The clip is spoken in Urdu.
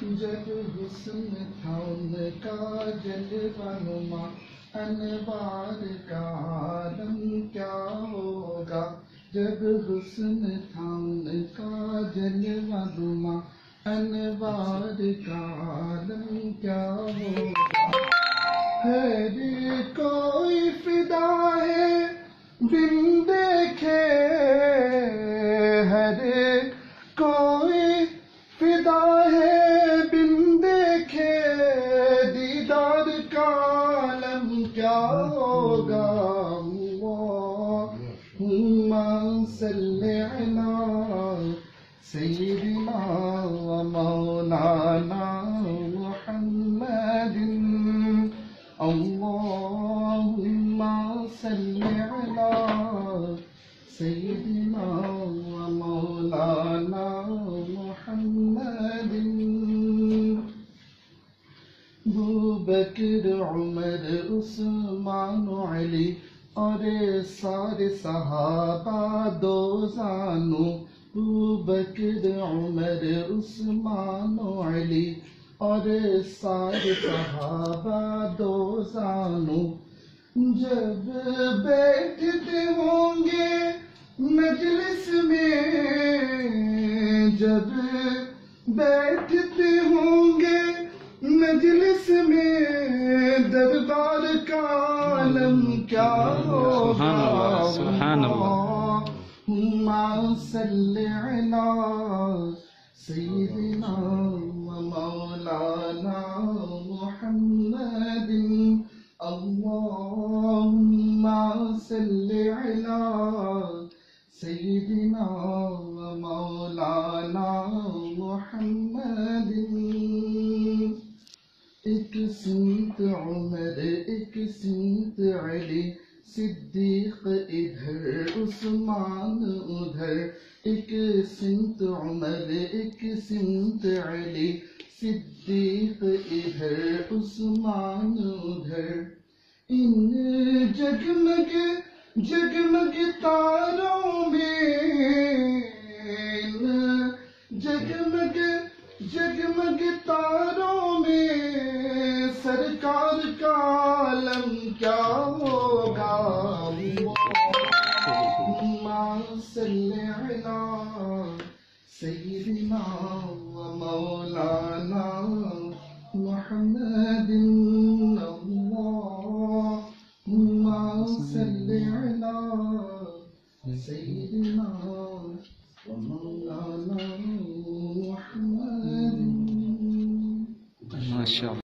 جب حسن تھا ان کا جلوہ نما، انوار کا عالم کیا ہوگا. جب حسن تھا ان کا جلوہ نما، انوار کا عالم کیا ہوگا. ہر کوئی فدا ہے بن دیکھے، ہر کوئی فدا ہے بن دیکھے، دیدار کا عالم کیا ہوگا. اللہم صلی علی سیدنا و مولانا محمد. اللہم صلی علی سیدنا و مولانا محمد. ابوبکر عمر عثمان علی اور سارے صحابہ دو زانو. ابوبکر عمر عثمان علی اور سارے صحابہ دو زانو. جب بیٹھتے ہوں گے مجلس میں، جب بیٹھتے ہوں گے مجلس میں، دربار کا عالم کیا ہوگا. سبحان اللہ. اللہم صلی علی سیدنا و مولانا محمد. اللہم صلی علی سیدنا و مولانا محمد. ایک سمت عمر ایک سمت علی، صدیق ادھر عثمان ادھر. ایک سمت عمر ایک سمت علی، صدیق ادھر عثمان ادھر. ان جگمگ جگمگ تاروں میں، ان جگمگ جگمگ تاروں میں، سرکار کا عالم کیا ہوگا. اللہم صلی علی سیدنا و مولانا محمد. اللہم صلی علی سیدنا و مولانا محمد. ماشاء اللہ.